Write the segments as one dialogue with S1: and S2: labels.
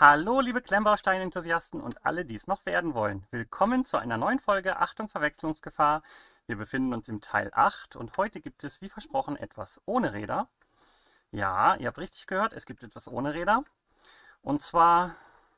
S1: Hallo liebe Klemmbaustein-Enthusiasten und alle, die es noch werden wollen. Willkommen zu einer neuen Folge Achtung Verwechslungsgefahr. Wir befinden uns im Teil 8 und heute gibt es wie versprochen etwas ohne Räder. Ja, ihr habt richtig gehört, es gibt etwas ohne Räder. Und zwar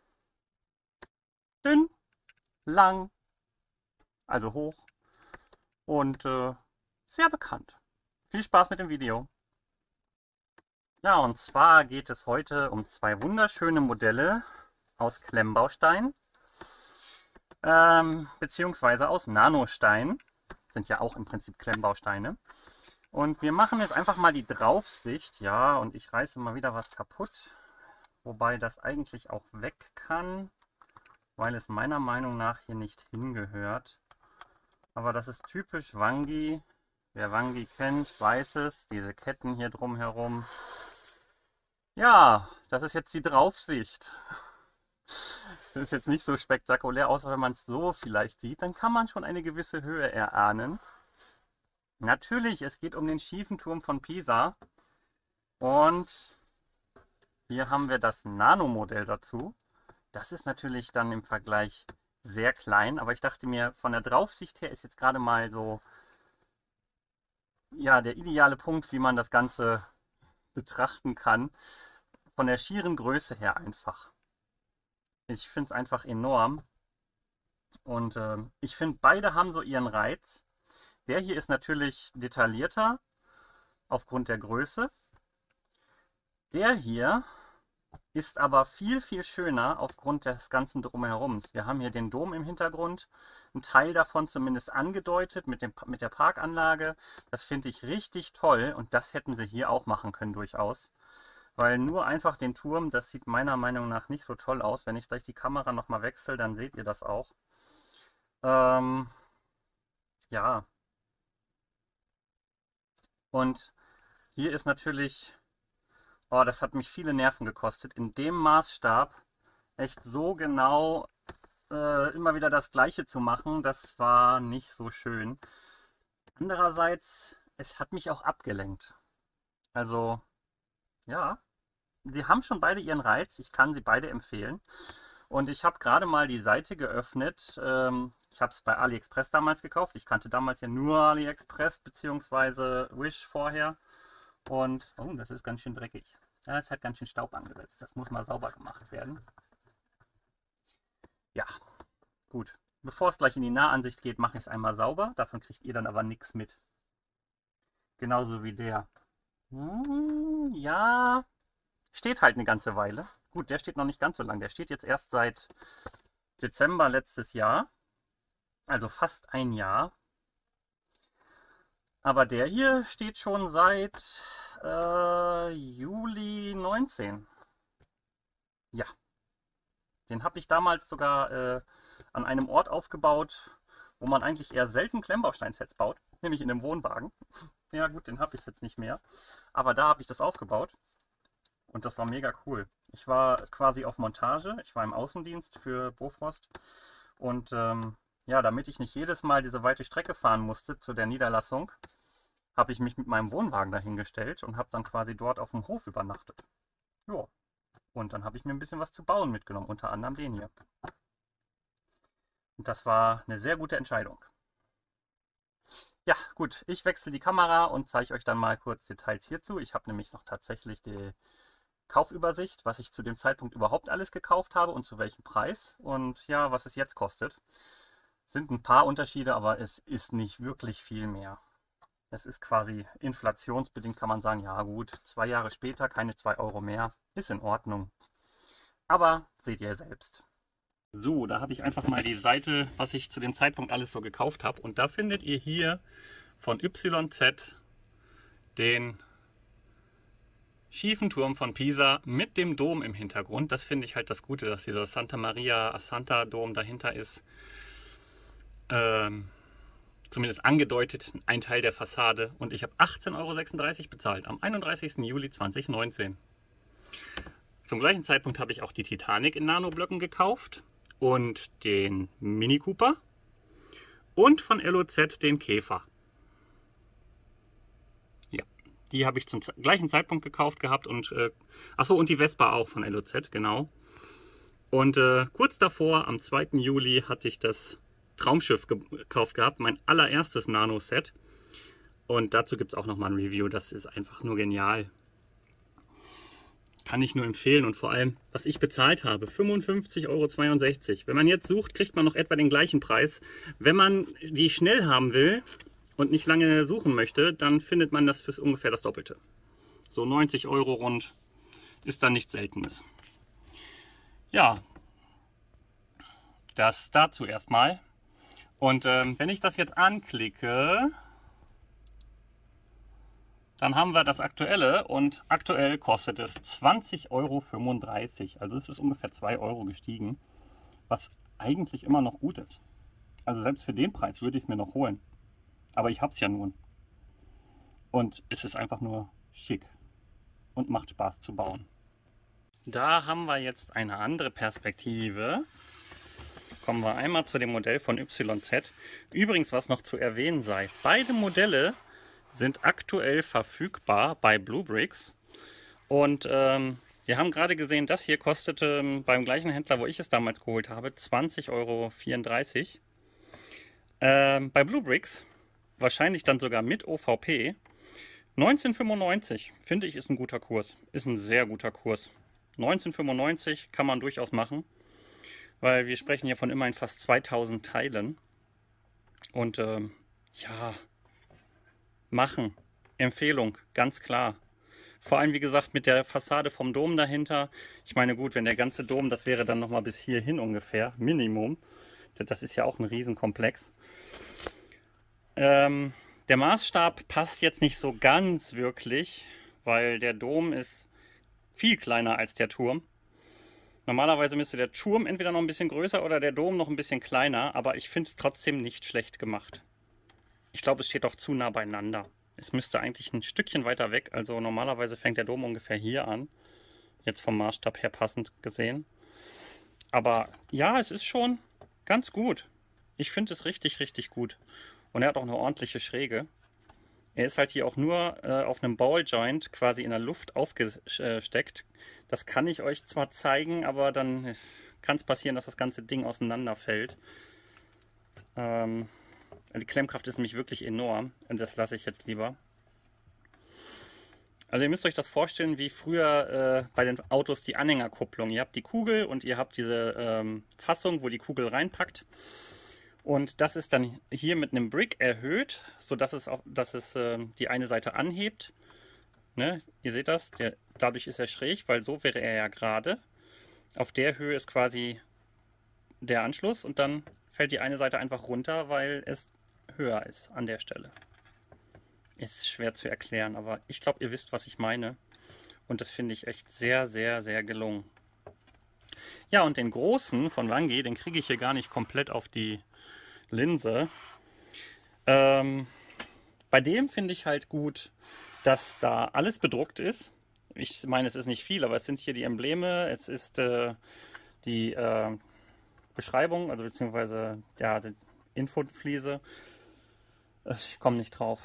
S1: dünn, lang, also hoch und sehr bekannt. Viel Spaß mit dem Video. Ja, und zwar geht es heute um zwei wunderschöne Modelle aus Klemmbaustein. Beziehungsweise aus Nanostein. Sind ja auch im Prinzip Klemmbausteine. Und wir machen jetzt einfach mal die Draufsicht. Ja, und ich reiße mal wieder was kaputt. Wobei das eigentlich auch weg kann, weil es meiner Meinung nach hier nicht hingehört. Aber das ist typisch Wangi. Wer Wangi kennt, weiß es. Diese Ketten hier drumherum. Ja, das ist jetzt die Draufsicht. Das ist jetzt nicht so spektakulär, außer wenn man es so vielleicht sieht, dann kann man schon eine gewisse Höhe erahnen. Natürlich, es geht um den schiefen Turm von Pisa. Und hier haben wir das Nano-Modell dazu. Das ist natürlich dann im Vergleich sehr klein, aber ich dachte mir, von der Draufsicht her ist jetzt gerade mal so, ja, der ideale Punkt, wie man das Ganze betrachten kann. Von der schieren Größe her einfach. Ich finde es einfach enorm. Und ich finde, beide haben so ihren Reiz. Der hier ist natürlich detaillierter aufgrund der Größe. Der hier ist aber viel, viel schöner aufgrund des ganzen Drumherums. Wir haben hier den Dom im Hintergrund, ein Teil davon zumindest angedeutet mit der Parkanlage. Das finde ich richtig toll und das hätten sie hier auch machen können durchaus. Weil nur einfach den Turm, das sieht meiner Meinung nach nicht so toll aus. Wenn ich gleich die Kamera nochmal wechsle, dann seht ihr das auch. Ja. Und hier ist natürlich, oh, das hat mich viele Nerven gekostet, in dem Maßstab echt so genau immer wieder das Gleiche zu machen. Das war nicht so schön. Andererseits, es hat mich auch abgelenkt. Also, ja. Sie haben schon beide ihren Reiz. Ich kann sie beide empfehlen. Und ich habe gerade mal die Seite geöffnet. Ich habe es bei AliExpress damals gekauft. Ich kannte damals ja nur AliExpress bzw. Wish vorher. Und, oh, das ist ganz schön dreckig. Ja, es hat ganz schön Staub angesetzt. Das muss mal sauber gemacht werden. Ja, gut. Bevor es gleich in die Nahansicht geht, mache ich es einmal sauber. Davon kriegt ihr dann aber nichts mit. Genauso wie der. Ja, steht halt eine ganze Weile. Gut, der steht noch nicht ganz so lang. Der steht jetzt erst seit Dezember letztes Jahr. Also fast ein Jahr. Aber der hier steht schon seit Juli 19. Ja. Den habe ich damals sogar an einem Ort aufgebaut, wo man eigentlich eher selten Klemmbausteinsets baut. Nämlich in einem Wohnwagen. Ja gut, den habe ich jetzt nicht mehr. Aber da habe ich das aufgebaut. Und das war mega cool. Ich war quasi auf Montage. Ich war im Außendienst für Bofrost. Und ja, damit ich nicht jedes Mal diese weite Strecke fahren musste zu der Niederlassung, habe ich mich mit meinem Wohnwagen dahingestellt und habe dann quasi dort auf dem Hof übernachtet. Ja. Und dann habe ich mir ein bisschen was zu bauen mitgenommen, unter anderem den hier. Und das war eine sehr gute Entscheidung. Ja, gut, ich wechsle die Kamera und zeige euch dann mal kurz Details hierzu. Ich habe nämlich noch tatsächlich die Kaufübersicht, was ich zu dem Zeitpunkt überhaupt alles gekauft habe und zu welchem Preis und ja, was es jetzt kostet. Sind ein paar Unterschiede, aber es ist nicht wirklich viel mehr. Es ist quasi inflationsbedingt, kann man sagen, ja gut, 2 Jahre später, keine 2 Euro mehr, ist in Ordnung. Aber seht ihr selbst. So, da habe ich einfach mal die Seite, was ich zu dem Zeitpunkt alles so gekauft habe. Und da findet ihr hier von YZ den schiefen Turm von Pisa mit dem Dom im Hintergrund. Das finde ich halt das Gute, dass dieser Santa Maria Assanta Dom dahinter ist. Zumindest angedeutet, ein Teil der Fassade. Und ich habe 18,36 Euro bezahlt am 31. Juli 2019. Zum gleichen Zeitpunkt habe ich auch die Titanic in Nanoblöcken gekauft und den Mini Cooper und von LOZ den Käfer. Ja, die habe ich zum gleichen Zeitpunkt gekauft gehabt und achso, und die Vespa auch von LOZ, genau. Und kurz davor, am 2. Juli, hatte ich das Traumschiff gekauft gehabt, mein allererstes Nano-Set. Und dazu gibt es auch nochmal ein Review, das ist einfach nur genial. Kann ich nur empfehlen und vor allem, was ich bezahlt habe, 55,62 Euro. Wenn man jetzt sucht, kriegt man noch etwa den gleichen Preis. Wenn man die schnell haben will und nicht lange suchen möchte, dann findet man das für ungefähr das Doppelte. So 90 Euro rund ist dann nichts Seltenes. Ja, das dazu erstmal. Und wenn ich das jetzt anklicke, dann haben wir das aktuelle und aktuell kostet es 20,35 Euro. Also es ist ungefähr 2 Euro gestiegen, was eigentlich immer noch gut ist. Also selbst für den Preis würde ich es mir noch holen. Aber ich habe es ja nun. Und es ist einfach nur schick und macht Spaß zu bauen. Da haben wir jetzt eine andere Perspektive. Kommen wir einmal zu dem Modell von YZ. Übrigens, was noch zu erwähnen sei, beide Modelle sind aktuell verfügbar bei Bluebricks. Und wir haben gerade gesehen, das hier kostete beim gleichen Händler, wo ich es damals geholt habe, 20,34 Euro. Bei Bluebricks, wahrscheinlich dann sogar mit OVP, 19,95. Finde ich, ist ein guter Kurs. Ist ein sehr guter Kurs. 19,95 kann man durchaus machen, weil wir sprechen hier von immerhin fast 2000 Teilen. Und ja, machen. Empfehlung, ganz klar. Vor allem, wie gesagt, mit der Fassade vom Dom dahinter. Ich meine, gut, wenn der ganze Dom, das wäre dann nochmal bis hierhin ungefähr, Minimum. Das ist ja auch ein Riesenkomplex. Der Maßstab passt jetzt nicht so ganz wirklich, weil der Dom ist viel kleiner als der Turm. Normalerweise müsste der Turm entweder noch ein bisschen größer oder der Dom noch ein bisschen kleiner, aber ich finde es trotzdem nicht schlecht gemacht. Ich glaube, es steht auch zu nah beieinander. Es müsste eigentlich ein Stückchen weiter weg. Also normalerweise fängt der Dom ungefähr hier an. Jetzt vom Maßstab her passend gesehen. Aber ja, es ist schon ganz gut. Ich finde es richtig, richtig gut. Und er hat auch eine ordentliche Schräge. Er ist halt hier auch nur auf einem Balljoint quasi in der Luft aufgesteckt. Das kann ich euch zwar zeigen, aber dann kann es passieren, dass das ganze Ding auseinanderfällt. Die Klemmkraft ist nämlich wirklich enorm und das lasse ich jetzt lieber. Also ihr müsst euch das vorstellen wie früher bei den Autos die Anhängerkupplung. Ihr habt die Kugel und ihr habt diese Fassung, wo die Kugel reinpackt. Und das ist dann hier mit einem Brick erhöht, sodass es die eine Seite anhebt. Ne? Ihr seht das, dadurch ist er schräg, weil so wäre er ja gerade. Auf der Höhe ist quasi der Anschluss und dann fällt die eine Seite einfach runter, weil es höher ist an der Stelle. Ist schwer zu erklären, aber ich glaube, ihr wisst, was ich meine. Und das finde ich echt sehr, sehr, sehr gelungen. Ja, und den großen von Wangi, den kriege ich hier gar nicht komplett auf die Linse. Bei dem finde ich halt gut, dass da alles bedruckt ist. Ich meine, es ist nicht viel, aber es sind hier die Embleme, es ist die Beschreibung, also beziehungsweise ja, die Infofliese. Ich komme nicht drauf.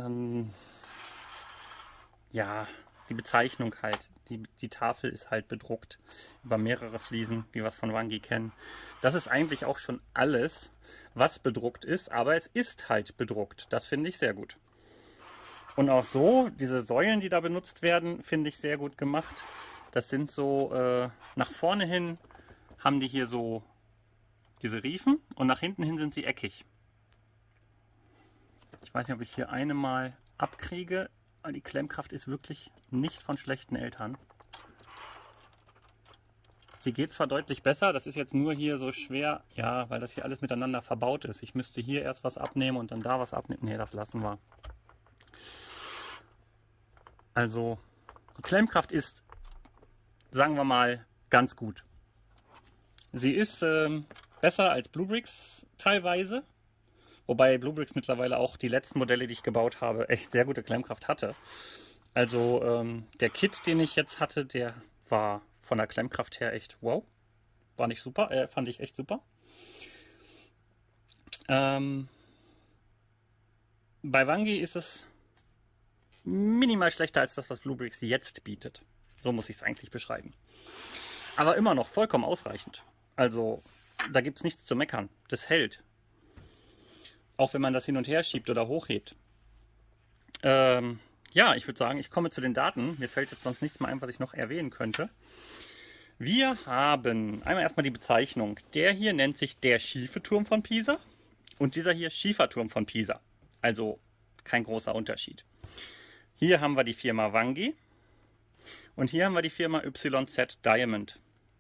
S1: Ja, die Bezeichnung halt. Die Tafel ist halt bedruckt über mehrere Fliesen, wie wir es von Wangi kennen. Das ist eigentlich auch schon alles, was bedruckt ist, aber es ist halt bedruckt. Das finde ich sehr gut. Und auch so, diese Säulen, die da benutzt werden, finde ich sehr gut gemacht. Das sind so, nach vorne hin haben die hier so diese Riefen und nach hinten hin sind sie eckig. Ich weiß nicht, ob ich hier eine mal abkriege. Die Klemmkraft ist wirklich nicht von schlechten Eltern. Sie geht zwar deutlich besser, das ist jetzt nur hier so schwer, ja, weil das hier alles miteinander verbaut ist. Ich müsste hier erst was abnehmen und dann da was abnehmen. Ne, das lassen wir. Also, die Klemmkraft ist, sagen wir mal, ganz gut. Sie ist besser als Bluebricks teilweise. Wobei Bluebricks mittlerweile auch die letzten Modelle, die ich gebaut habe, echt sehr gute Klemmkraft hatte. Also der Kit, den ich jetzt hatte, der war von der Klemmkraft her echt wow. War nicht super, fand ich echt super. Bei Wangi ist es minimal schlechter als das, was Bluebricks jetzt bietet. So muss ich es eigentlich beschreiben. Aber immer noch vollkommen ausreichend. Also da gibt es nichts zu meckern. Das hält. Auch wenn man das hin und her schiebt oder hochhebt. Ja, ich würde sagen, ich komme zu den Daten. Mir fällt jetzt sonst nichts mehr ein, was ich noch erwähnen könnte. Wir haben einmal erstmal die Bezeichnung. Der hier nennt sich der schiefe Turm von Pisa und dieser hier Schieferturm von Pisa. Also kein großer Unterschied. Hier haben wir die Firma Vangi und hier haben wir die Firma YZ Diamond.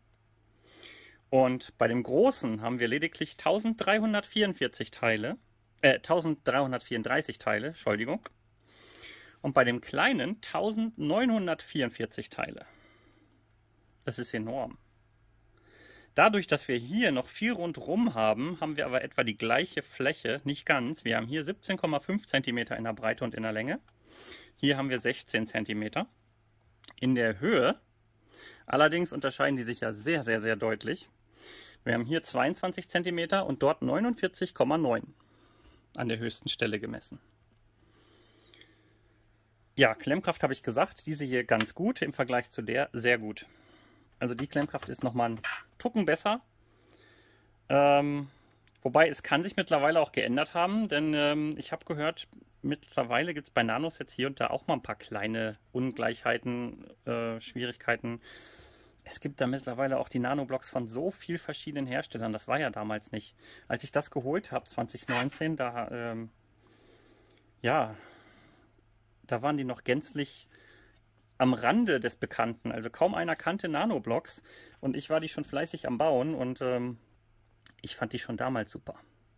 S1: Und bei dem großen haben wir lediglich 1334 Teile, 1334 Teile, Entschuldigung. Und bei dem kleinen 1944 Teile. Das ist enorm. Dadurch, dass wir hier noch viel rundherum haben, haben wir aber etwa die gleiche Fläche, nicht ganz. Wir haben hier 17,5 cm in der Breite und in der Länge. Hier haben wir 16 cm. In der Höhe, allerdings unterscheiden die sich ja sehr, sehr, sehr deutlich. Wir haben hier 22 cm und dort 49,9 an der höchsten Stelle gemessen. Ja, Klemmkraft habe ich gesagt, diese hier ganz gut, im Vergleich zu der sehr gut. Also die Klemmkraft ist nochmal einen Tucken besser. Wobei es kann sich mittlerweile auch geändert haben, denn ich habe gehört, mittlerweile gibt es bei Nanosets hier und da auch mal ein paar kleine Ungleichheiten, Schwierigkeiten. Es gibt da mittlerweile auch die Nanoblocks von so vielen verschiedenen Herstellern. Das war ja damals nicht. Als ich das geholt habe, 2019, da, ja, da waren die noch gänzlich am Rande des Bekannten. Also kaum einer kannte Nanoblocks und ich war die schon fleißig am Bauen und ich fand die schon damals super.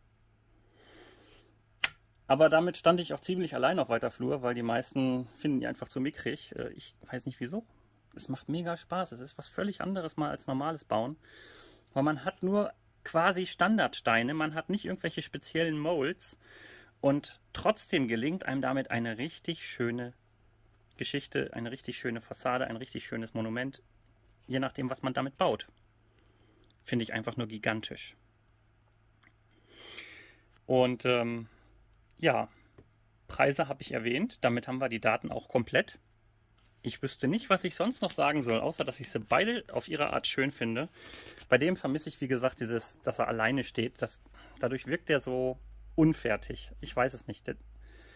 S1: Aber damit stand ich auch ziemlich allein auf weiter Flur, weil die meisten finden die einfach zu mickrig. Ich weiß nicht wieso. Es macht mega Spaß. Es ist was völlig anderes mal als normales Bauen. Weil man hat nur quasi Standardsteine. Man hat nicht irgendwelche speziellen Molds. Und trotzdem gelingt einem damit eine richtig schöne Geschichte, eine richtig schöne Fassade, ein richtig schönes Monument. Je nachdem, was man damit baut. Finde ich einfach nur gigantisch. Und ja, Preise habe ich erwähnt. Damit haben wir die Daten auch komplett. Ich wüsste nicht, was ich sonst noch sagen soll, außer dass ich sie beide auf ihre Art schön finde. Bei dem vermisse ich, wie gesagt, dieses, dass er alleine steht. Dadurch wirkt er so unfertig. Ich weiß es nicht. Der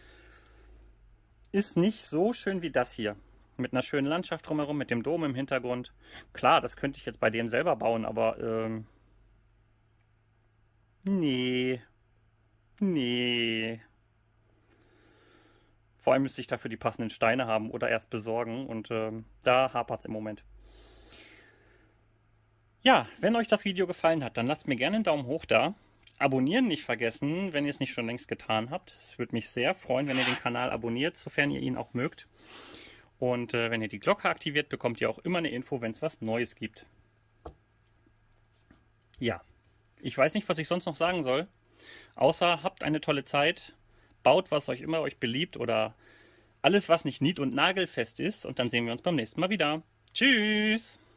S1: ist nicht so schön wie das hier. Mit einer schönen Landschaft drumherum, mit dem Dom im Hintergrund. Klar, das könnte ich jetzt bei dem selber bauen, aber nee. Nee. Vor allem müsste ich dafür die passenden Steine haben oder erst besorgen und da hapert es im Moment. Ja, wenn euch das Video gefallen hat, dann lasst mir gerne einen Daumen hoch da. Abonnieren nicht vergessen, wenn ihr es nicht schon längst getan habt. Es würde mich sehr freuen, wenn ihr den Kanal abonniert, sofern ihr ihn auch mögt. Und wenn ihr die Glocke aktiviert, bekommt ihr auch immer eine Info, wenn es was Neues gibt. Ja, ich weiß nicht, was ich sonst noch sagen soll. Außer habt eine tolle Zeit. Baut, was euch immer beliebt oder alles, was nicht nied- und nagelfest ist. Und dann sehen wir uns beim nächsten Mal wieder. Tschüss!